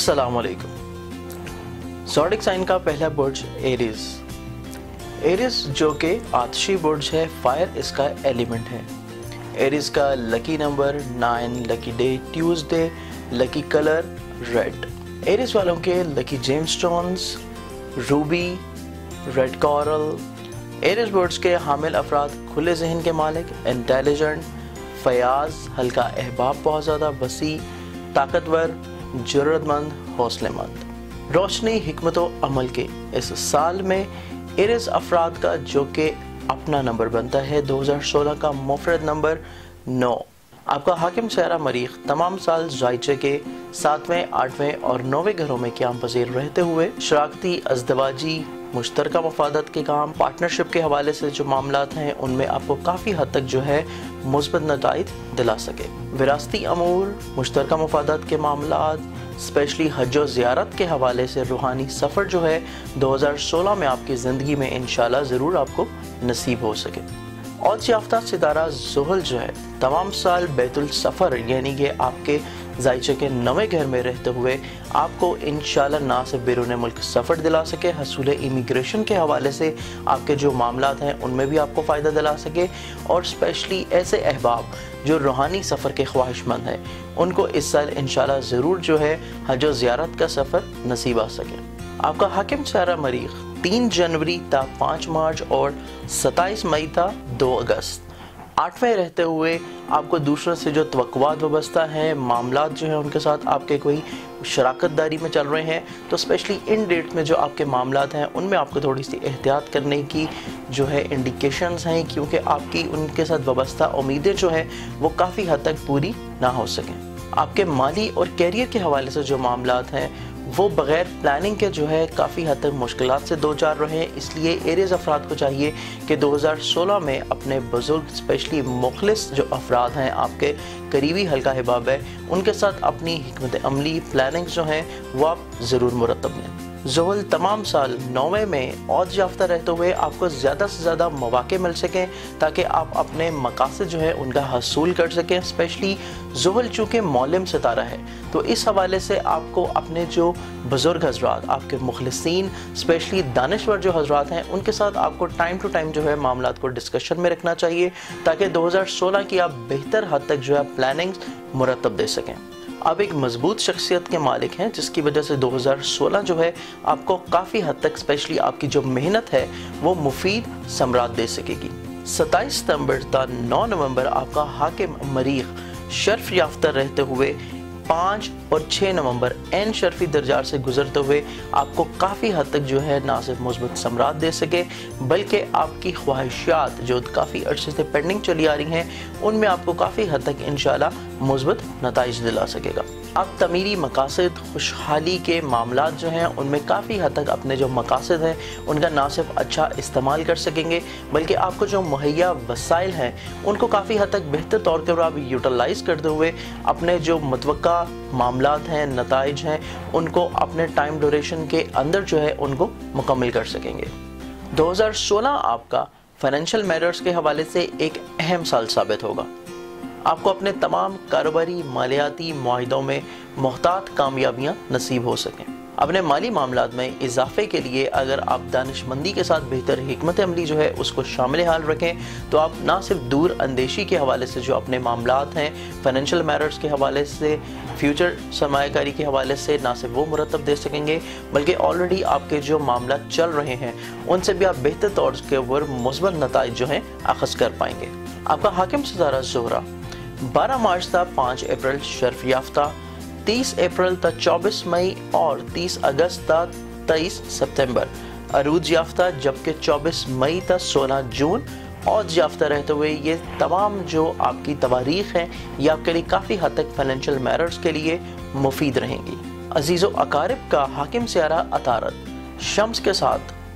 अस्सलाम वालेकुम। Zodiac sign का पहला बुर्ज एरीज। एरीज जो कि आतिशी बुर्ज है, फायर इसका एलिमेंट है। एरीज का lucky number 9, lucky day Tuesday, lucky colour red. Aries वालों के lucky gemstones ruby, red coral. Aries बुर्ज के हामिल अफराद खुले जहन के मालिक, इंटेलिजेंट, फयाज, हल्का अहबाब, बहुत ज़्यादा वसी, ताकतवर, जुर्रतमंद, हौसलेमंद। रोशनी हिकमत अमल के इस साल में एरीज अफराद का जो कि अपना नंबर बनता है 2016 का मुफरद नंबर 9। आपका हाकिम सहरा मरीख तमाम साल ज़ायचे के 7वें, 8वें और 9वें घरों में क़याम पज़ीर रहते हुए शराकती, अज़दवाजी, मुश्तरका मफादत के काम, पार्टनरशिप के हवाले से जो मामलात हैं उनमें आपको काफ़ी हद तक जो है मुस्बत नताइज दिला सके। विरासती अमूर, मुश्तरका मफादत के मामलात, स्पेशली हज और ज़ियारत के हवाले से रूहानी सफ़र जो है 2016 में आपकी ज़िंदगी में इंशाल्लाह ज़रूर आपको नसीब हो सके। और याफ्ता सितारा ज़ुहल जो है तमाम साल बैतुल सफ़र यानी कि आपके ज़ायचे के 9वें घर में रहते हुए आपको इंशाल्लाह ना सिर्फ बैरून मुल्क सफ़र दिला सके, हसूल इमिग्रेशन के हवाले से आपके जो मामलात हैं उनमें भी आपको फ़ायदा दिला सके, और स्पेशली ऐसे अहबाब जो रूहानी सफ़र के ख्वाहिशमंद हैं उनको इस साल इंशाल्लाह ज़रूर जो है हज और ज़ियारत का सफ़र नसीब आ सके। आपका हाकिम सहरा मरीख 3 जनवरी था 5 मार्च और 27 मई था 2 अगस्त। 8वें रहते हुए आपको दूसरों से जो तवक्कुआत वाबस्ता हैं, मामलात जो हैं उनके साथ आपके कोई शराकत दारी में चल रहे हैं, तो स्पेशली इन डेट में जो आपके मामलात हैं उनमें आपको थोड़ी सी एहतियात करने की जो है इंडिकेशंस हैं, क्योंकि आपकी उनके साथ वाबस्ता उम्मीदें जो हैं वो काफ़ी हद तक पूरी ना हो सकें। आपके माली और कैरियर के हवाले से जो मामलात हैं वो बग़ैर प्लानिंग के जो है काफ़ी हद तक मुश्किलात से दो चार रहे हैं, इसलिए एरीज अफराद को चाहिए कि 2016 में अपने बुज़ुर्ग, स्पेशली मुखलिस जो अफराद हैं, आपके करीबी हल्का अहबाब है, उनके साथ अपनी हिकमत अमली प्लानिंग जो हैं वो आप ज़रूर मुरतब लें। ज़ुहल तमाम साल 9वें में औज याफ्ता रहते हुए आपको ज़्यादा से ज़्यादा मौक़े मिल सकें ताकि आप अपने मकासद जो है उनका हसूल कर सकें। स्पेशली ज़ुहल चूँकि मौलम सितारा है तो इस हवाले से आपको अपने जो बुज़ुर्ग हज़रात, आपके मुखलिसीन, स्पेशली दानिश्वर जो हज़रात हैं उनके साथ आपको टाइम टू टाइम जो है मामलात को डिस्कशन में रखना चाहिए ताकि 2016 की आप बेहतर हद तक जो है प्लानिंग मुरतब दे सकें। आप एक मजबूत शख्सियत के मालिक हैं जिसकी वजह से 2016 जो है आपको काफ़ी हद तक स्पेशली आपकी जो मेहनत है वो मुफीद समरात दे सकेगी। 27 सितंबर था 9 नवंबर आपका हाकिम मरीख शर्फ याफ्ता रहते हुए 5 और 6 नवंबर एन शर्फी दर्जात से गुजरते हुए आपको काफ़ी हद तक जो है ना सिर्फ मुस्बत समरात दे सके बल्कि आपकी ख्वाहिशात जो काफ़ी अरसे से पेंडिंग चली आ रही हैं उनमें आपको काफ़ी हद तक इंशाल्लाह मुस्बत नताइज दिला सकेगा। आप तमीरी मकासद, खुशहाली के मामलात जो हैं उनमें काफ़ी हद तक अपने जो मकासद हैं उनका ना सिर्फ अच्छा इस्तेमाल कर सकेंगे बल्कि आपको जो मुहैया वसाइल हैं उनको काफ़ी हद तक बेहतर तौर पर आप यूटिलाइज़ करते हुए अपने जो मुतवक्का मामलात हैं, नताइज हैं, उनको अपने टाइम ड्यूरेशन के अंदर जो है उनको मुकम्मल कर सकेंगे। 2016 आपका फाइनेंशियल मैटर्स के हवाले से एक अहम साल साबित होगा। आपको अपने तमाम कारोबारी मालियाती मुआहिदों में मुहतात कामयाबियाँ नसीब हो सकें। अपने माली मामलात में इजाफे के लिए अगर आप दानिशमंदी के साथ बेहतर हिकमत अमली जो है उसको शामिल हाल रखें तो आप ना सिर्फ दूर अंदेशी के हवाले से जो अपने मामलात हैं, फाइनेंशियल मैटर्स के हवाले से, फ्यूचर सरमायाकारी के हवाले से ना सिर्फ वो मुरतब दे सकेंगे बल्कि ऑलरेडी आपके जो मामलात चल रहे हैं उनसे भी आप बेहतर तौर के ऊपर मुस्बत नताइज जो हैं अखज़ कर पाएंगे। आपका हाकिम सितारा ज़ोहरा 12 मार्च था 5 अप्रैल शर्फ याफ्ता, 30 अप्रैल था 24 मई और 30 अगस्त था 23 सितंबर अरूज याफ्ता, जबकि 24 मई था 16 जून औज याफ्ता रहते हुए ये तमाम जो आपकी तवारीख हैं ये आपके लिए काफ़ी हद तक फाइनेंशियल मैटर्स के लिए मुफीद रहेंगी। अजीज़ो अकारिब का हाकिम सियारा अतारत शम्स के साथ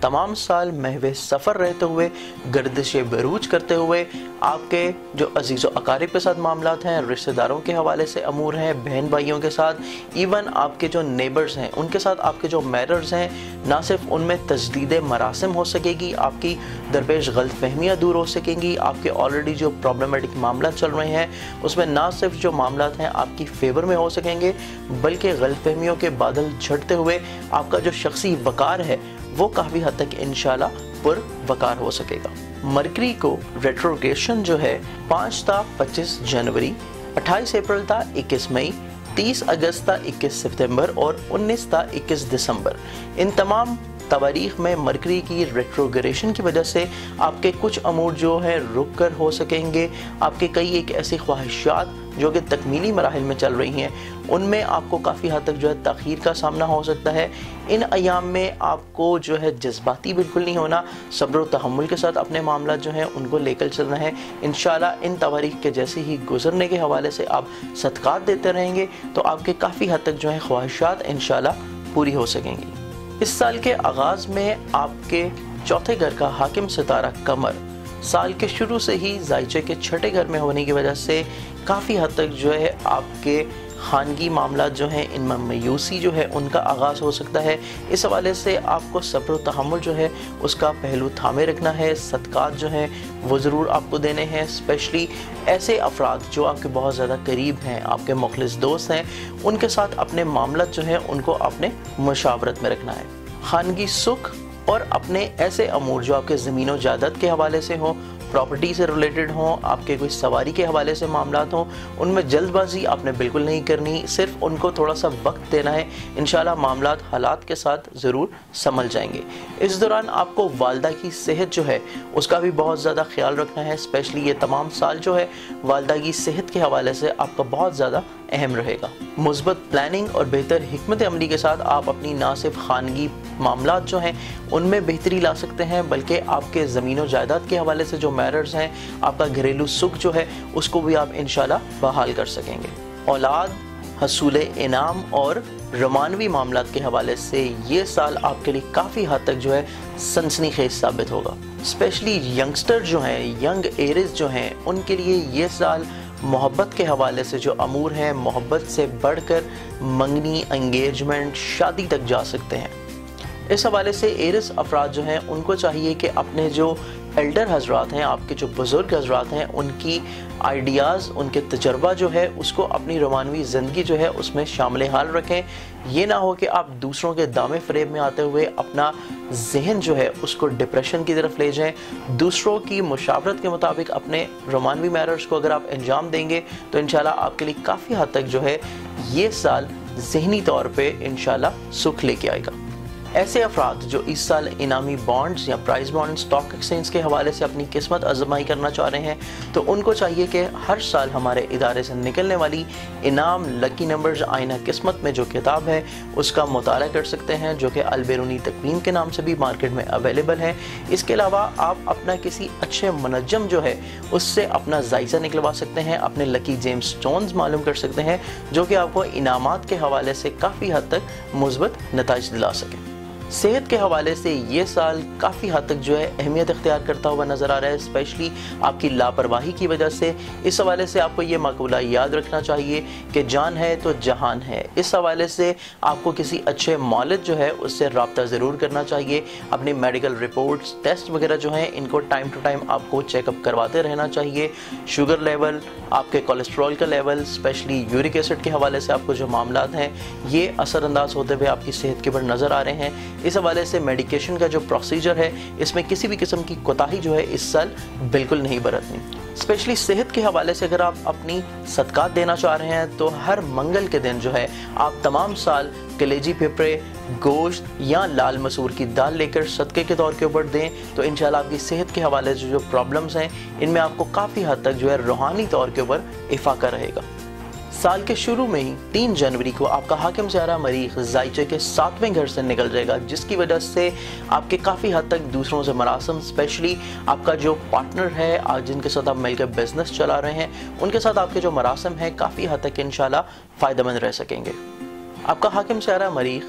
तमाम साल महवे सफ़र रहते हुए, गर्दिश बरूज करते हुए आपके जो अजीज़ व अकारिब के साथ मामलात हैं, रिश्तेदारों के हवाले से अमूर हैं, बहन भाइयों के साथ, इवन आपके जो नेबर्स हैं उनके साथ आपके जो मैरिज हैं, ना सिर्फ उनमें तजदीद मरासिम हो सकेगी, आपकी दरपेश गलतफहमियाँ दूर हो सकेंगी, आपके ऑलरेडी जो प्रॉब्लमेटिक मामला चल रहे हैं उसमें ना सिर्फ जो मामलात हैं आपकी फेवर में हो सकेंगे, बल्कि गलतफहमियों के बादल झड़ते हुए आपका जो शख्सी वकार है वो काफ़ी हद तक इंशाल्लाह पुरवकार हो सकेगा। मरकरी को रेट्रोग्रेशन जो है 5 ता 25 जनवरी, 28 अप्रैल ता 21 मई, 30 अगस्त ता 21 सितंबर और 19 ता 21 दिसंबर, इन तमाम तवारीख में मरकरी की रेट्रोग्रेशन की वजह से आपके कुछ अमूर जो है रुक कर हो सकेंगे। आपके कई एक ऐसी ख्वाहिशात जो कि तकमीली मराहिल में चल रही हैं उनमें आपको काफ़ी हद तक जो है ताख़ीर का सामना हो सकता है। इन अयाम में आपको जो है जज्बाती बिल्कुल नहीं होना, सब्र व तहम्मुल के साथ अपने मामला जो हैं उनको लेकर चलना है। इंशाल्लाह इन तवारीख के जैसे ही गुजरने के हवाले से आप सदक़ात देते रहेंगे तो आपके काफ़ी हद तक जो है ख्वाहिशात इंशाल्लाह पूरी हो सकेंगी। इस साल के आगाज़ में आपके चौथे घर का हाकिम सितारा कमर साल के शुरू से ही ज़ायचे के छठे घर में होने की वजह से काफ़ी हद तक जो है आपके खानगी मामला जो हैं इनमें मायूसी जो है उनका आगाज़ हो सकता है। इस हवाले से आपको सब्र व तहम्मुल जो है उसका पहलू थामे रखना है। सदक़ात जो हैं वो ज़रूर आपको देने हैं, स्पेशली ऐसे अफराद जो आपके बहुत ज़्यादा करीब हैं, आपके मुखलिस दोस्त हैं, उनके साथ अपने मामला जो हैं उनको अपने मुशावरत में रखना है। खानगी सुख और अपने ऐसे अमूर जो आपके ज़मीन व जायदाद के हवाले से हों, प्रॉपर्टी से रिलेटेड हों, आपके कोई सवारी के हवाले से मामलात हों, उनमें जल्दबाजी आपने बिल्कुल नहीं करनी, सिर्फ उनको थोड़ा सा वक्त देना है। इंशाल्लाह मामलात हालात के साथ ज़रूर संभल जाएंगे। इस दौरान आपको वालदा की सेहत जो है उसका भी बहुत ज़्यादा ख्याल रखना है। स्पेशली ये तमाम साल जो है वालदा की सेहत के हवाले से आपका बहुत ज़्यादा अहम रहेगा। मुस्बत प्लानिंग और बेहतर हिकमत अमली के साथ आप अपनी ना सिर्फ खानगी मामलात जो हैं उनमें बेहतरी ला सकते हैं, बल्कि आपके ज़मीन व जायदाद के हवाले से जो मैटर्स हैं, आपका घरेलू सुख जो है उसको भी आप इंशाल्लाह बहाल कर सकेंगे। औलाद, हसूल इनाम और रोमानवी मामलात के हवाले से ये साल आपके लिए काफ़ी हद तक जो है सनसनीखेज साबित होगा। स्पेशली यंगस्टर जो हैं, यंग एरिस जो हैं, उनके लिए ये साल मोहब्बत के हवाले से जो अमूर हैं, मोहब्बत से बढ़कर मंगनी, एंगेजमेंट, शादी तक जा सकते हैं। इस हवाले से एरिस अफराद जो हैं उनको चाहिए कि अपने जो एल्डर हजरात हैं, आपके जो बुज़ुर्ग हजरात हैं, उनकी आइडियाज़, उनके तजर्बा जो है उसको अपनी रोमानवी ज़िंदगी जो है उसमें शामिल हाल रखें। ये ना हो कि आप दूसरों के दामे फ़रेब में आते हुए अपना जहन जो है उसको डिप्रेशन की तरफ ले जाएं। दूसरों की मुशावरत के मुताबिक अपने रोमानवी मैटर्स को अगर आप अंजाम देंगे तो इंशाल्लाह आपके लिए काफ़ी हद तक जो है ये साल ज़हनी तौर पर इंशाल्लाह सुख लेके आएगा। ऐसे अफराद जो इस साल इनामी बॉन्ड्स या प्राइस बॉन्ड, स्टॉक एक्सचेंज के हवाले से अपनी किस्मत आजमाई करना चाह रहे हैं तो उनको चाहिए कि हर साल हमारे इदारे से निकलने वाली इनाम लकी नंबर्स आईना किस्मत में जो किताब है उसका मुताला कर सकते हैं, जो कि अलबेरूनी तकवीम के नाम से भी मार्केट में अवेलेबल है। इसके अलावा आप अपना किसी अच्छे मुनज्जम जो है उससे अपना जायज़ा निकलवा सकते हैं, अपने लकी जेम्स स्टोन्स मालूम कर सकते हैं जो कि आपको इनामात के हवाले से काफ़ी हद तक मुस्बत नताइज दिला सकें। सेहत के हवाले से ये साल काफ़ी हद तक जो है अहमियत इख्तियार करता हुआ नज़र आ रहा है, स्पेशली आपकी लापरवाही की वजह से। इस हवाले से आपको ये मकबूला याद रखना चाहिए कि जान है तो जहान है। इस हवाले से आपको किसी अच्छे मौलिद जो है उससे रब्ता ज़रूर करना चाहिए। अपनी मेडिकल रिपोर्ट्स, टेस्ट वगैरह जो हैं इनको टाइम टू टाइम आपको चेकअप करवाते रहना चाहिए। शुगर लेवल, आपके कोलेस्ट्रॉल का लेवल, स्पेशली यूरिक एसिड के हवाले से आपको जो मामलात हैं ये असरअंदाज होते हुए आपकी सेहत के ऊपर नज़र आ रहे हैं। इस हवाले से मेडिकेशन का जो प्रोसीजर है इसमें किसी भी किस्म की कोताही जो है इस साल बिल्कुल नहीं बरतनी। स्पेशली सेहत के हवाले से अगर आप अपनी सदक़ात देना चाह रहे हैं तो हर मंगल के दिन जो है आप तमाम साल कलेजी पिपरे, गोश्त या लाल मसूर की दाल लेकर सदक़े के तौर के ऊपर दें तो इंशाल्लाह आपकी सेहत के हवाले से जो प्रॉब्लम्स हैं इनमें आपको काफ़ी हद तक जो है रूहानी तौर के ऊपर इफाका रहेगा। साल के शुरू में ही 3 जनवरी को आपका हाकिम सितारा मरीख ज़ायचे के 7वें घर से निकल जाएगा, जिसकी वजह से आपके काफ़ी हद तक दूसरों से मरासम, स्पेशली आपका जो पार्टनर है आज जिनके साथ आप मिलकर बिजनेस चला रहे हैं उनके साथ आपके जो मरासम हैं काफ़ी हद तक इंशाल्लाह फ़ायदेमंद रह सकेंगे। आपका हाकिम सितारा मरीख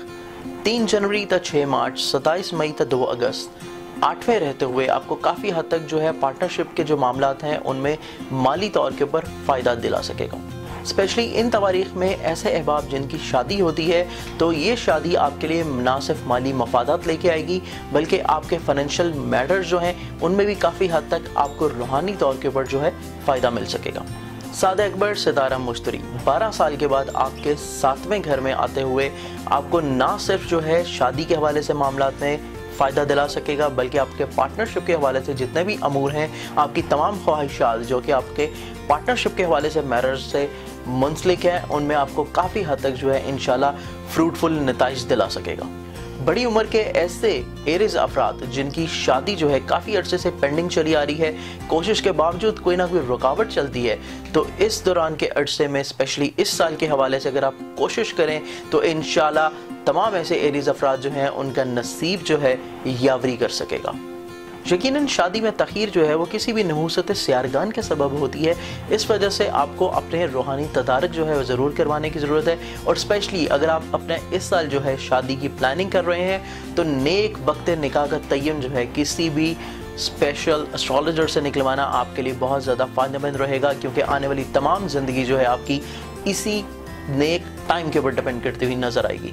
3 जनवरी तक 6 मार्च, 27 मई तक 2 अगस्त, 8वें रहते हुए आपको काफ़ी हद तक जो है पार्टनरशिप के जो मामलात हैं उनमें माली तौर के ऊपर फ़ायदा दिला सकेगा। स्पेशली इन तवारीख में ऐसे अहबाब जिनकी शादी होती है तो ये शादी आपके लिए ना सिर्फ माली मफादात लेके आएगी बल्कि आपके फाइनेंशियल मैटर्स जो हैं उनमें भी काफ़ी हद तक आपको रूहानी तौर के ऊपर जो है फ़ायदा मिल सकेगा। साद अकबर सितारा मुश्तरी 12 साल के बाद आपके 7वें घर में आते हुए आपको ना सिर्फ जो है शादी के हवाले से मामलात में फ़ायदा दिला सकेगा बल्कि आपके पार्टनरशिप के हवाले से जितने भी अमूर हैं, आपकी तमाम ख्वाहिशात जो कि आपके पार्टनरशिप के हवाले से मैरिज से मुंसलिक है उनमें आपको काफ़ी हद तक जो है इंशाल्लाह फ्रूटफुल नताइज दिला सकेगा। बड़ी उम्र के ऐसे एरिस अफराद जिनकी शादी जो है काफ़ी अरसे से पेंडिंग चली आ रही है, कोशिश के बावजूद कोई ना कोई रुकावट चलती है, तो इस दौरान के अरसे में स्पेशली इस साल के हवाले से अगर आप कोशिश करें तो इंशाल्लाह तमाम ऐसे एरिस अफराद जो हैं उनका नसीब जो है यावरी कर सकेगा। यकीनन शादी में तखीर जो है वो किसी भी नहूसत सियारगान के सबब होती है, इस वजह से आपको अपने रूहानी तदारक जो है वो ज़रूर करवाने की ज़रूरत है। और स्पेशली अगर आप अपने इस साल जो है शादी की प्लानिंग कर रहे हैं तो नेक वक्त निकाह का तय्युन जो है किसी भी स्पेशल एस्ट्रोलॉजर से निकलवाना आपके लिए बहुत ज़्यादा फ़ायदेमंद रहेगा, क्योंकि आने वाली तमाम ज़िंदगी जो है आपकी इसी नेक टाइम के ऊपर डिपेंड करती हुई नज़र आएगी।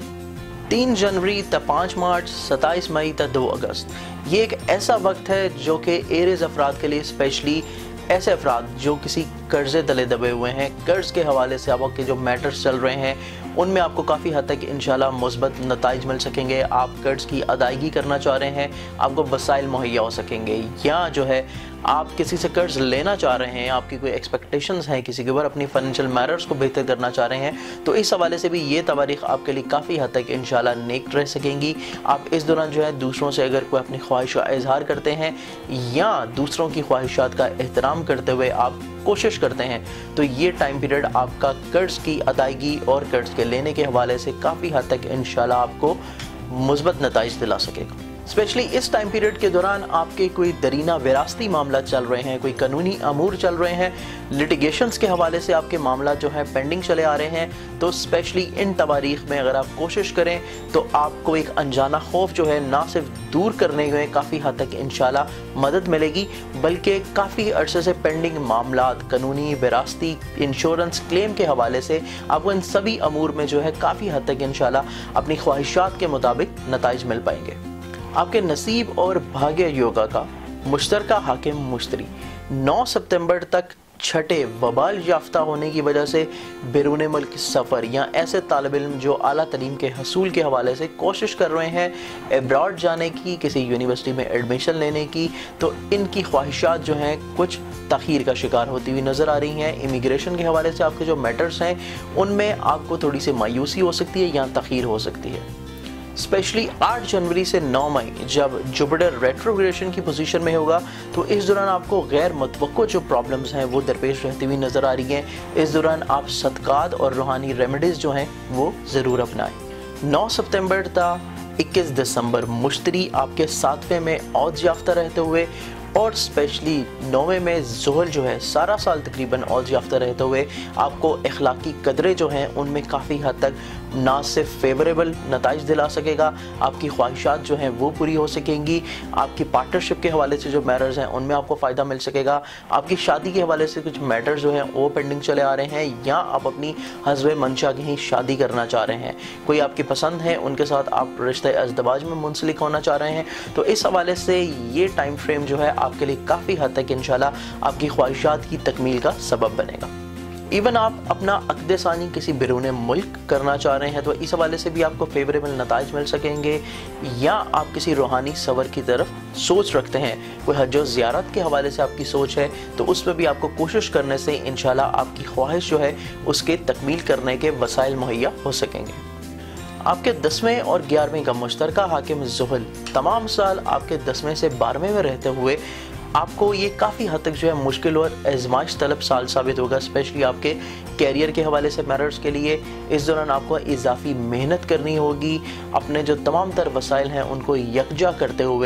3 जनवरी तक 5 मार्च, 27 मई तक 2 अगस्त, ये एक ऐसा वक्त है जो कि एरिस अफराद के लिए स्पेशली ऐसे अफराद जो किसी कर्ज़े तले दबे हुए हैं, कर्ज़ के हवाले से आपके जो मैटर्स चल रहे हैं उनमें आपको काफ़ी हद तक इंशाल्लाह मुस्बत नताइज मिल सकेंगे। आप कर्ज़ की अदायगी करना चाह रहे हैं, आपको वसाइल मुहैया हो सकेंगे, या जो है आप किसी से कर्ज़ लेना चाह रहे हैं, आपकी कोई एक्सपेक्टेशंस हैं किसी के ऊपर, अपनी फाइनेंशियल मैटर्स को बेहतर करना चाह रहे हैं, तो इस हवाले से भी ये तवारीख आपके लिए काफ़ी हद तक इंशाल्लाह नेक रह सकेंगी। आप इस दौरान जो है दूसरों से अगर कोई अपनी ख्वाहिश का इजहार करते हैं या दूसरों की ख्वाहिशात का एहतराम करते हुए आप कोशिश करते हैं तो ये टाइम पीरियड आपका कर्ज़ की अदायगी और कर्ज़ के लेने के हवाले से काफ़ी हद तक इंशाल्लाह आपको मुस्बत नताइज दिला सकेगा। स्पेशली इस टाइम पीरियड के दौरान आपके कोई दरीना विरासती मामला चल रहे हैं, कोई कानूनी अमूर चल रहे हैं, लिटिगेशंस के हवाले से आपके मामला जो है पेंडिंग चले आ रहे हैं, तो स्पेशली इन तवारीख में अगर आप कोशिश करें तो आपको एक अनजाना खौफ जो है ना सिर्फ दूर करने में काफ़ी हद तक इंशाल्लाह मदद मिलेगी, बल्कि काफ़ी अरसे से पेंडिंग मामलात, कानूनी, विरासती, इंश्योरेंस क्लेम के हवाले से आपको इन सभी अमूर में जो है काफ़ी हद तक इंशाल्लाह अपनी ख्वाहिशात के मुताबिक नताइज मिल पाएंगे। आपके नसीब और भाग्य योगा का मुश्तरका हाकिम मुश्तरी 9 सितंबर तक छठे वबाल याफ्ता होने की वजह से बैरून मुल्क सफ़र या ऐसे तालिब इल्म जो आला तलीम के हसूल के हवाले से कोशिश कर रहे हैं एब्रॉड जाने की, किसी यूनिवर्सिटी में एडमिशन लेने की, तो इनकी ख्वाहिशात जो हैं कुछ तख़ीर का शिकार होती हुई नज़र आ रही हैं। इमिग्रेशन के हवाले से आपके जो मैटर्स हैं उनमें आपको थोड़ी सी मायूसी हो सकती है या तख़ीर हो सकती है। स्पेशली 8 जनवरी से 9 मई जब जुपिटर रेट्रोग्रेशन की पोजीशन में होगा तो इस दौरान आपको गैर मुतवक्को जो प्रॉब्लम्स हैं वो दरपेश रहती हुई नज़र आ रही हैं। इस दौरान आप सदक़ात और रूहानी रेमेडीज़ जो हैं वो ज़रूर अपनाएं। 9 सितंबर तक 21 दिसंबर मुश्तरी आपके 7वें में औज याफ्ता रहते हुए और स्पेशली 9वें में ज़ोहल जो है सारा साल तकरीबन औज याफ्ता रहते हुए आपको अखलाकी कदरें जो हैं उनमें काफ़ी हद तक ना सिर्फ फेवरेबल नताइज दिला सकेगा, आपकी ख्वाहिशात जो हैं वो पूरी हो सकेंगी, आपकी पार्टनरशिप के हवाले से जो मैटर्स हैं उनमें आपको फ़ायदा मिल सकेगा, आपकी शादी के हवाले से कुछ मैटर्स जो हैं वो पेंडिंग चले आ रहे हैं, या आप अपनी हस्ब मंशा की ही शादी करना चाह रहे हैं, कोई आपकी पसंद है उनके साथ आप रिश्ते अज़दवाज में मुंसलिक होना चाह रहे हैं, तो इस हवाले से ये टाइम फ्रेम जो है आपके लिए काफ़ी हद तक इंशाल्लाह आपकी ख्वाहिशात की तकमील का सबब बनेगा। इवन आप अपना अक़द सानी किसी बैरून मुल्क करना चाह रहे हैं तो इस हवाले से भी आपको फेवरेबल नताइज मिल सकेंगे, या आप किसी रूहानी सफ़र की तरफ सोच रखते हैं, कोई हज व ज़ियारत के हवाले से आपकी सोच है तो उसमें भी आपको कोशिश करने से इंशाल्लाह आपकी ख्वाहिश जो है उसके तकमील करने के वसाइल मुहैया हो सकेंगे। आपके 10वें और 11वें का मुश्तरका हाकिम ज़ोहल तमाम साल आपके 10वें से 12वें में रहते हुए आपको ये काफ़ी हद तक जो है मुश्किल और आजमाइश तलब साल साबित होगा, स्पेशली आपके कैरियर के हवाले से मैटर्स के लिए। इस दौरान आपको इजाफी मेहनत करनी होगी, अपने जो तमाम तर वसाइल हैं उनको यकजा करते हुए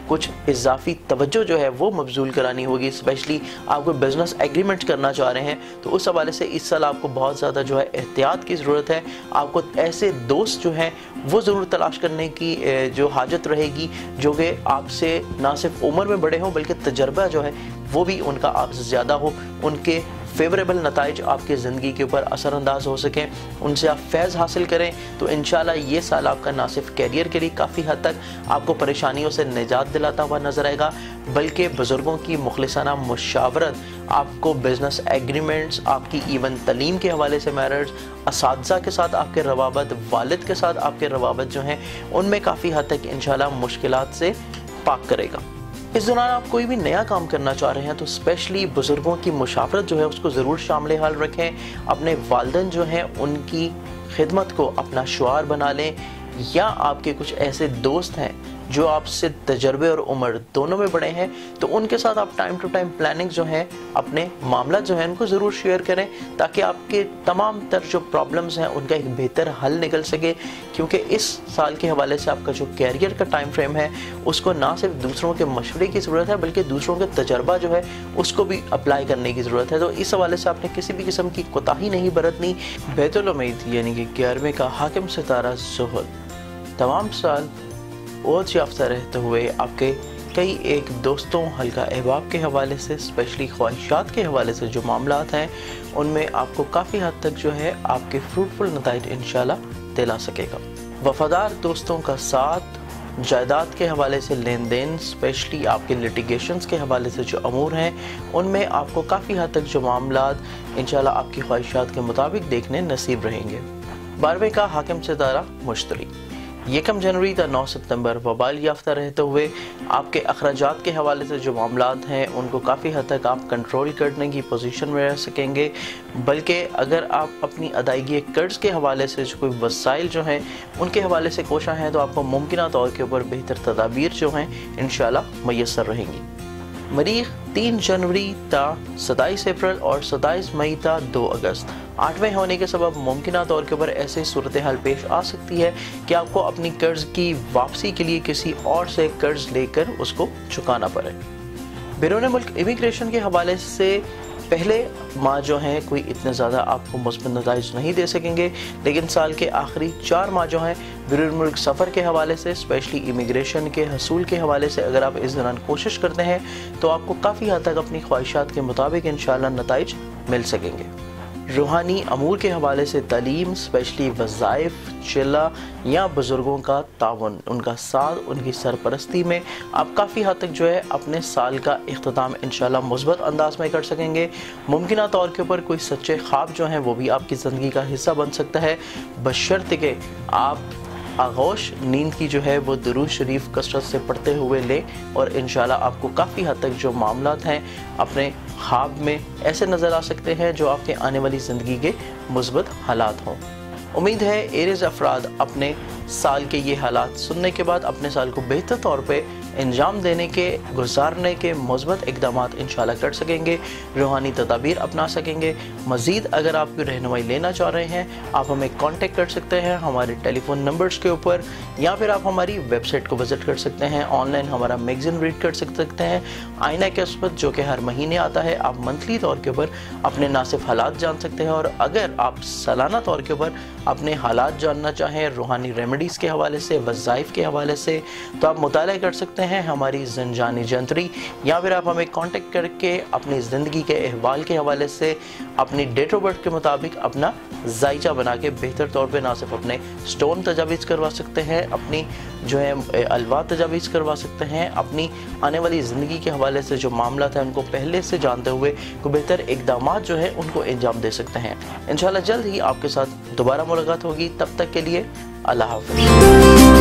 کچھ اضافی توجہ جو ہے وہ مبذول کرانی ہوگی، اسپیشلی آپ کوئی بزنس ایگریمنٹ کرنا چاہ رہے ہیں تو اس حوالے سے اس سال آپ کو بہت زیادہ جو ہے احتیاط کی ضرورت ہے۔ آپ کو ایسے دوست جو ہیں وہ ضرور تلاش کرنے کی جو حاجت رہے گی جو کہ آپ سے نہ صرف عمر میں بڑے ہوں بلکہ تجربہ جو ہے وہ بھی ان کا آپ سے زیادہ ہو، ان کے فیوریبل نتائج آپ کی زندگی کے اوپر اثر انداز ہو سکیں، ان سے آپ فیض حاصل کریں، تو انشاءاللہ یہ سال آپ کا نہ صرف کیریئر کے لیے کافی حد تک آپ کو پریشانیوں سے نجات دلاتا ہوا نظر آئے گا، بلکہ بزرگوں کی مخلصانہ مشاورت آپ کو بزنس ایگریمنٹس، آپ کی ایون تعلیم کے حوالے سے میررز، اساتذہ کے ساتھ آپ کے روابط، والد کے ساتھ آپ کے روابط جو ہیں ان میں کافی حد تک انشاءاللہ مشکلات سے پاک کرے گا۔ اس دوران آپ کوئی بھی نیا کام کرنا چاہ رہے ہیں تو اسپیشلی بزرگوں کی مشاورت جو ہے اس کو ضرور شامل حال رکھیں، اپنے والدین جو ہیں ان کی خدمت کو اپنا شعار بنا لیں، یا آپ کے کچھ ایسے دوست ہیں جو آپ سے تجربے اور عمر دونوں میں بڑے ہیں تو ان کے ساتھ آپ ٹائم ٹو ٹائم پلاننگ جو ہیں اپنے معاملات جو ہیں ان کو ضرور شیئر کریں تاکہ آپ کے تمام تر جو پرابلمز ہیں ان کا ایک بہتر حل نکل سکے، کیونکہ اس سال کے حوالے سے آپ کا جو کیریئر کا ٹائم فریم ہے اس کو نہ صرف دوسروں کے مشورے کی ضرورت ہے بلکہ دوسروں کے تجربہ جو ہے اس کو بھی اپلائی کرنے کی ضرورت ہے، تو اس حوالے سے آپ نے کسی بھی قسم کی کوتاہی نہیں برتنی۔ بیت الامید یعنی کہ 11ویں کا حاکم ستارہ زحل تمام سال اوج یافتہ رہتے ہوئے آپ کے کئی ایک دوستوں، حلقہ احباب کے حوالے سے، اسپیشلی خواہشات کے حوالے سے جو معاملات ہیں ان میں آپ کو کافی حد تک جو ہے آپ کے فروٹفل نتائج انشاءاللہ دلا سکے گا۔ وفادار دوستوں کا ساتھ، جائیداد کے حوالے سے لین دین، اسپیشلی آپ کے لیٹیگیشنز کے حوالے سے جو امور ہیں ان میں آپ کو کافی حد تک جو معاملات انشاءاللہ آپ کی خواہشات کے مطابق دیکھنے نصیب رہیں گے۔ 12ویں کا حاکم ستارہ مشتری 1 جنوری تا 9 ستمبر وبال یافتہ رہتے ہوئے آپ کے اخراجات کے حوالے سے جو معاملات ہیں ان کو کافی حد تک آپ کنٹرول کرنے کی پوزیشن میں رہ سکیں گے، بلکہ اگر آپ اپنی ادائیگی قرض کے حوالے سے جو کوئی وسائل جو ہیں ان کے حوالے سے کوشاں ہیں تو آپ کو ممکنہ طور کے اوپر بہتر تدابیر جو ہیں انشاءاللہ میسر رہیں گی۔ مریخ 3 جنوری تا 27 اپریل اور 27 مئی تا 2 اگست 8ویں ہونے کے سبب ممکنہ طور کے اوپر ایسے صورتحال پیش آ سکتی ہے کہ آپ کو اپنی قرض کی واپسی کے لیے کسی اور سے قرض لے کر اس کو چکانا پڑے۔ بیرون ملک امیگریشن کے حوالے سے پہلے ماہ جو ہیں کوئی اتنے زیادہ آپ کو مثبت نتائج نہیں دے سکیں گے، لیکن سال کے آخری 4 ماہ جو ہیں بیرون ملک سفر کے حوالے سے، اسپیشلی امیگریشن کے حصول کے حوالے سے اگر آپ اس دوران کوشش کرتے ہیں تو آپ کو کافی حد تک اپنی خواہشات کے مطابق انشاءاللہ نتائج مل سکیں گے۔ روحانی امور کے حوالے سے تعلیم، اسپیشلی وظائف، چلہ یا بزرگوں کا تعاون، ان کا ساتھ، ان کی سرپرستی میں آپ کافی حد تک جو ہے اپنے سال کا اختتام انشاءاللہ مثبت انداز میں کر سکیں گے۔ ممکنہ طور کے اوپر کوئی سچے خواب جو ہیں وہ بھی آپ کی زندگی کا حصہ بن سکتا ہے، بشرط کہ آپ آغوش نیند کی جو ہے وہ درود شریف کثرت سے پڑھتے ہوئے لیں، اور انشاءاللہ آپ کو کافی حد تک جو معاملات ہیں اپنے خواب میں ایسے نظر آ سکتے ہیں جو آپ کے آنے والی زندگی کے مثبت حالات ہوں۔ امید ہے ایریز افراد اپنے سال کے یہ حالات سننے کے بعد اپنے سال کو بہتر طور پہ انجام دینے کے، گزارنے کے مثبت اقدامات انشاءاللہ کر سکیں گے، روحانی تدابیر اپنا سکیں گے۔ مزید اگر آپ کوئی رہنمائی لینا چاہ رہے ہیں آپ ہمیں کانٹیکٹ کر سکتے ہیں ہمارے ٹیلی فون نمبرز کے اوپر، یا پھر آپ ہماری ویب سائٹ کو وزٹ کر سکتے ہیں، آن لائن ہمارا میگزین ریڈ کر سکتے ہیں آئینہ قسمت جو کہ ہر مہینے آتا ہے۔ آپ منتھلی طور کے اوپر اپنے نہ صرف حالات جان سکتے ہیں، اور اگر آپ سالانہ طور کے اوپر اپنے حالات جاننا چاہیں روحانی ریمیڈیز کے حوالے سے، وظائف کے حوالے سے، تو آپ مطالعہ کر سکتے ہیں ہماری زنجانی جنتری، یا پھر آپ ہمیں کانٹیکٹ کر کے اپنی زندگی کے احوال کے حوالے سے اپنی ڈیٹ آف برتھ کے مطابق اپنا ذائچہ بنا کے بہتر طور پہ نہ صرف اپنے سٹون تجاویز کروا سکتے ہیں، اپنی جو ہے الوا تجاویز کروا سکتے ہیں، اپنی آنے والی زندگی کے حوالے سے جو معاملات ہیں ان کو پہلے سے جانتے ہوئے کوئی بہتر اقدامات جو ہیں ان کو انجام دے سکتے ہیں۔ انشاءاللہ جلد ہی آپ کے ساتھ دوبارہ ملاقات ہوگی، تب تک کے لیے اللہ حافظ۔